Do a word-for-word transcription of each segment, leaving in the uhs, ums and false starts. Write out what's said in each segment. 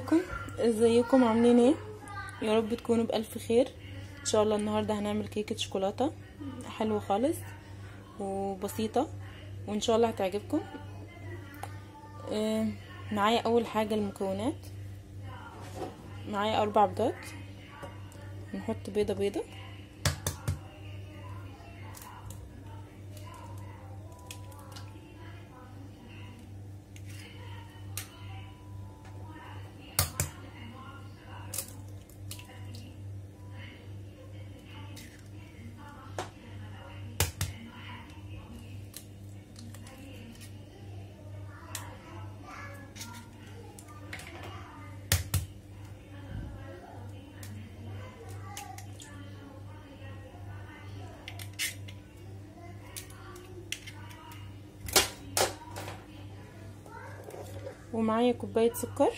عليكم، ازيكم عاملين ايه؟ يا رب تكونوا بألف خير. ان شاء الله النهارده هنعمل كيكه شوكولاته حلوه خالص وبسيطه، وان شاء الله هتعجبكم. آه معايا اول حاجه المكونات. معايا اربع بيضات، نحط بيضه بيضه، ومعايا كوبايه سكر،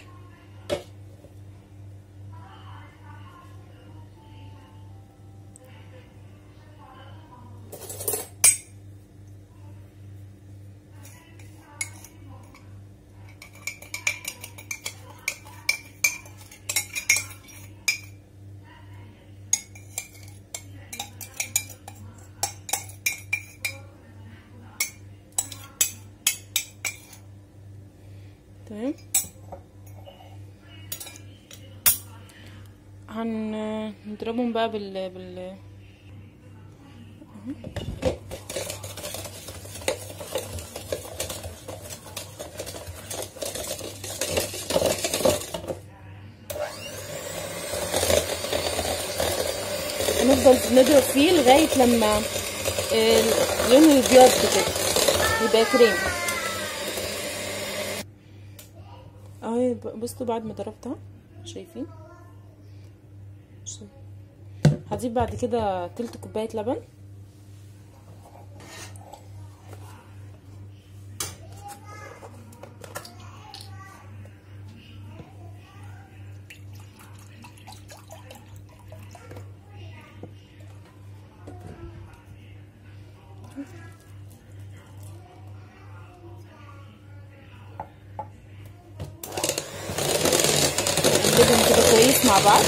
تمام. هنضربهم بقى بال بال هنفضل نضرب فيه لغايه لما لونه يبيض كده يبقى كريم اهي. بصوا بعد ما ضربتها شايفين، هضيف بعد كده تلت كوبايه لبن، نقلبهم كده كويس مع بعض.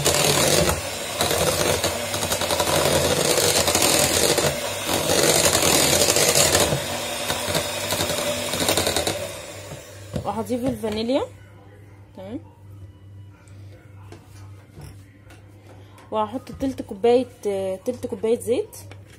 وهضيف الفانيليا، تمام، وهحط تلت كوبايه تلت كوبايه زيت،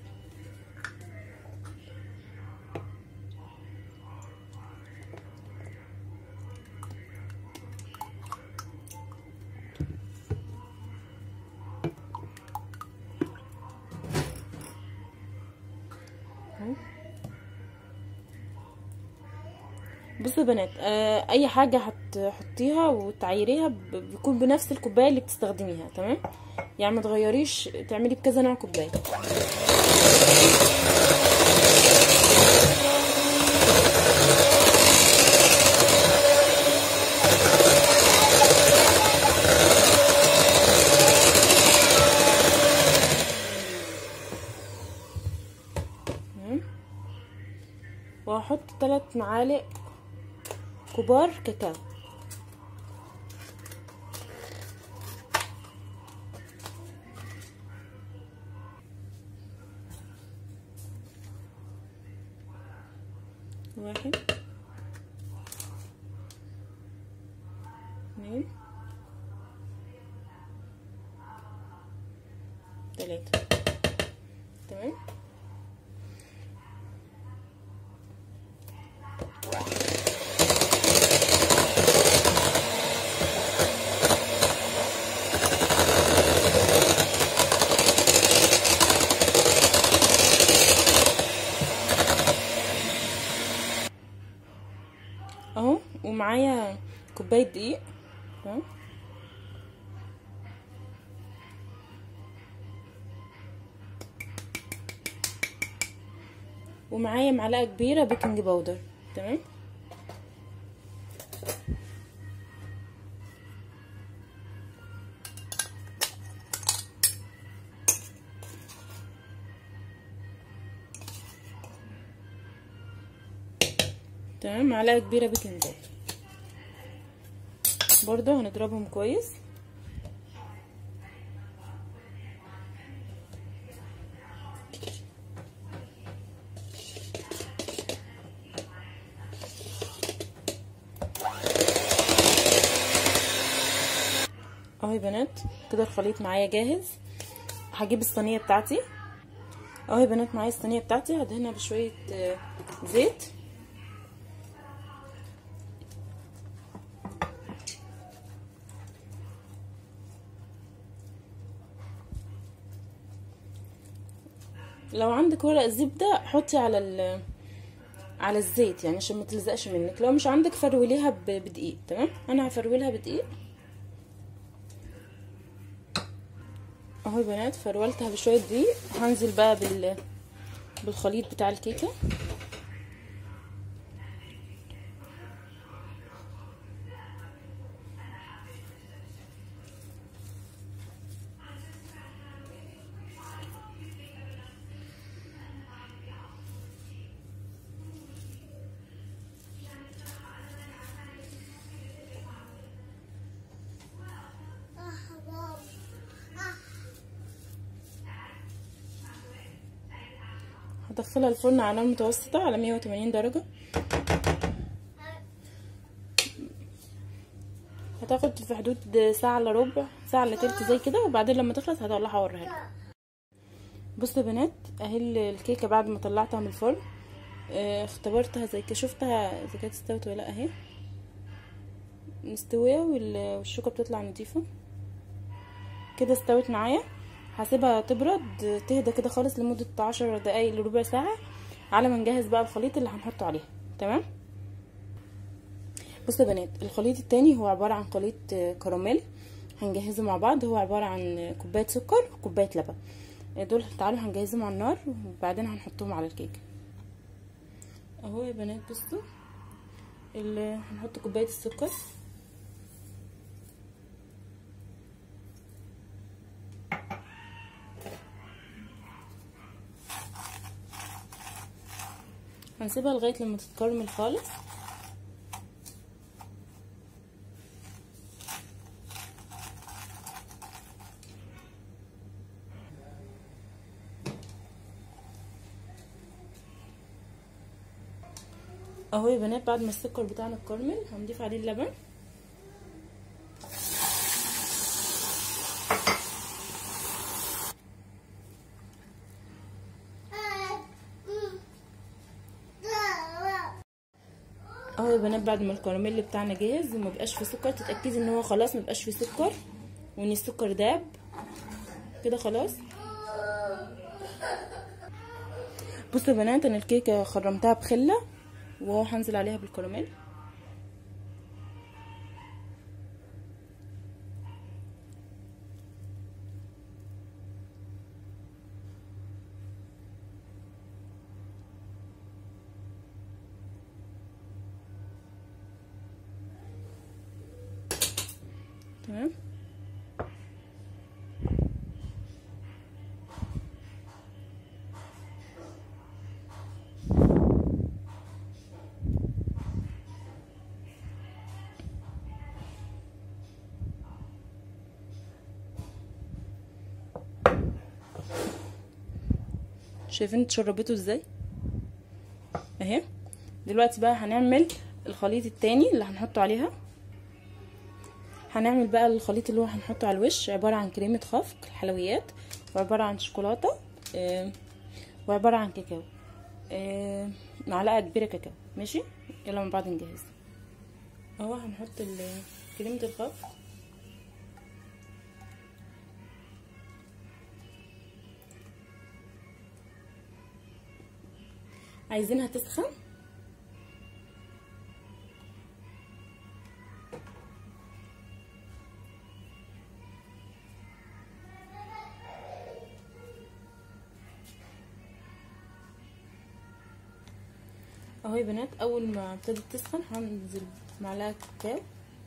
بصوا يا بنات، آه اي حاجه هتحطيها وتعيريها بيكون بنفس الكوبايه اللي بتستخدميها، تمام؟ يعني ما تغيريش، تعملي بكذا نوع كوبايه. وهحط ثلاث معالق كبار كاكاو، واحد اثنين ثلاثة، تمام. اهو، ومعايا كوبايه دقيق، تمام، ومعايا معلقه كبيره بيكنج باودر، تمام. تمام، معلقه كبيره بيكنج باودر. برضو هنضربهم كويس. اهو يا بنات كده الخليط معايا جاهز. هجيب الصينيه بتاعتي. اهو يا بنات معايا الصينيه بتاعتي، هدهنها بشويه زيت. لو عندك ورق زبده حطي على ال على الزيت يعني عشان ما تلزقش منك. لو مش عندك فروليها بدقيق. تمام، انا هفرولها بدقيق. اهو يا بنات فرولتها بشويه دقيق. هنزل بقى بال بالخليط بتاع الكيكه. هدخلها الفرن على نار متوسطه على مية وتمانين درجه. هتاخد في حدود ساعه الا ربع، ساعه الا تلت زي كده، وبعدين لما تخلص هطلعها اوريها لكم. بصوا يا بنات اهي الكيكه بعد ما طلعتها من الفرن. اه اختبرتها زي كده، شفتها اذا كانت استوت ولا لا. اهي مستويه والشوكه بتطلع نضيفه كده. استوت معايا. هسيبها تبرد تهدى كده خالص لمده عشر دقايق لربع ساعه على ما نجهز بقى الخليط اللي هنحطه عليها. تمام. بصوا يا بنات الخليط التاني هو عباره عن خليط كراميل هنجهزه مع بعض. هو عباره عن كوبايه سكر وكوبايه لبن. دول تعالوا هنجهزهم على النار وبعدين هنحطهم على الكيكه. اهو يا بنات بصوا اللي هنحط كوبايه السكر. هنسيبها لغايه لما تتكرمل خالص. اهو يا بنات بعد ما السكر بتاعنا اتكرمل هنضيف عليه اللبن. اهو يا بنات بعد ما الكراميل بتاعنا جاهز وما بقاش فيه سكر، تتاكدي ان هو خلاص ما بقاش فيه سكر وان السكر داب كده خلاص. بصوا يا بنات انا الكيكه خرمتها بخله وهنزل عليها بالكراميل. تمام. شايفين اتشربته ازاي اهي. دلوقتي بقى هنعمل الخليط التاني اللي هنحطه عليها. هنعمل بقى الخليط اللي هو هنحطه على الوش. عبارة عن كريمة خفق الحلويات، وعبارة عن شوكولاتة، آه وعبارة عن كاكاو، آه معلقة كبيرة كاكاو. ماشي، يلا مع بعض نجهز. اهو هنحط كريمة الخفق. عايزينها تسخن. اهو يا بنات اول ما ابتدت تسخن هننزل معلقه كاكاو.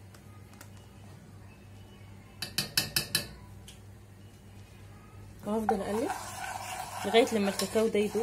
وهفضل اقلب لغايه لما الكاكاو ده يدوب.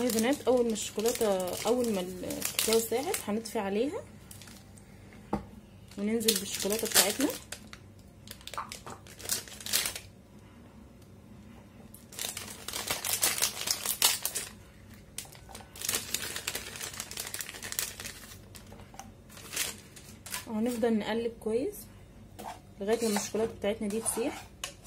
يا بنات، اول ما الشوكولاته اول ما الكاكاو ساحت هنطفي عليها وننزل بالشوكولاته بتاعتنا. وهنفضل نقلب كويس لغايه لما الشوكولاته بتاعتنا دي تسيح.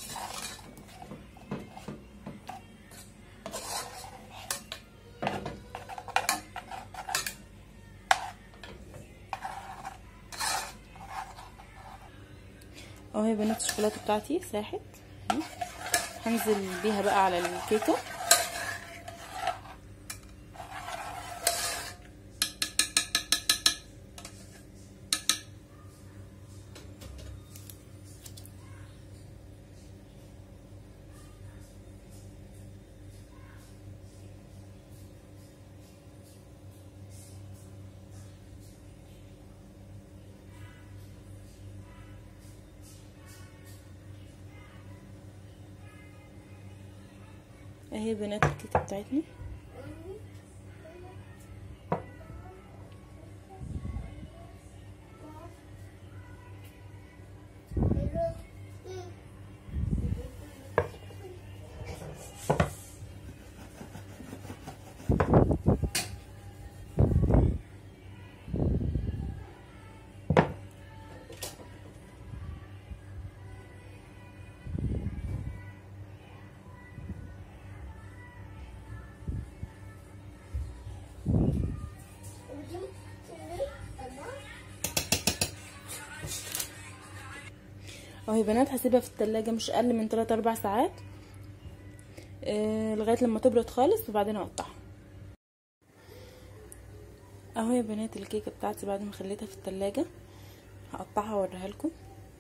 اهو يا بنات الشوكولاته بتاعتي ساحت، هنزل بيها بقى على الكيكه. اهي بنات الكيكه بتاعتنا. اهو يا بنات هسيبها في التلاجة مش اقل من تلاتة اربع ساعات آه لغايه لما تبرد خالص، وبعدين اقطعها. اهو يا بنات الكيكه بتاعتي بعد ما خليتها في التلاجة هقطعها واوريها لكم.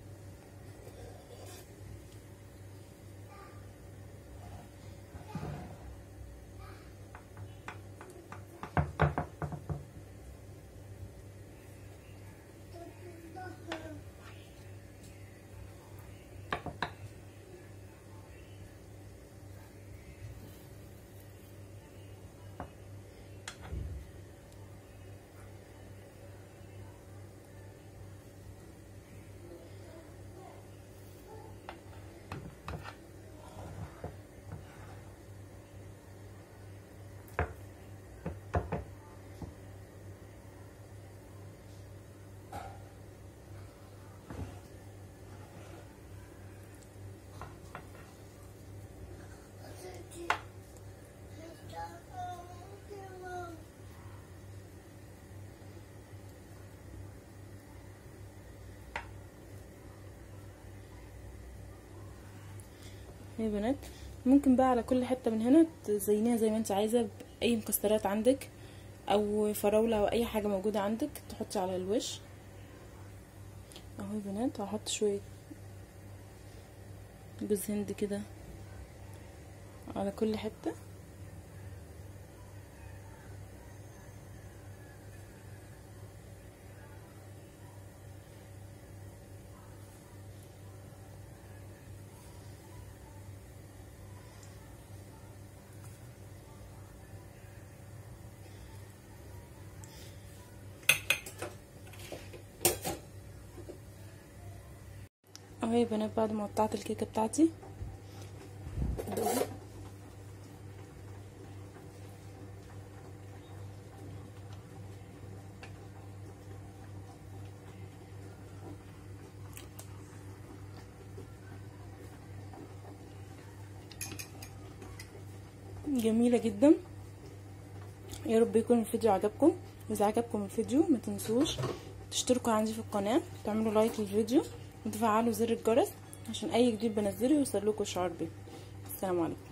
يا بنات ممكن بقى على كل حته من هنا تزينيها زي ما انت عايزه باي مكسرات عندك او فراوله او اي حاجه موجوده عندك تحطي على الوش. اهو يا بنات هحط شويه جوز هند كده على كل حته. اهو يا بنات بعد ما قطعت الكيكه بتاعتي جميله جدا. يا رب يكون الفيديو عجبكم، واذا عجبكم الفيديو ما تنسوش تشتركوا عندي في القناه، تعملوا لايك للفيديو وتفعلوا زر الجرس عشان اي جديد بنزله يوصل لكم اشعار بيه. السلام عليكم.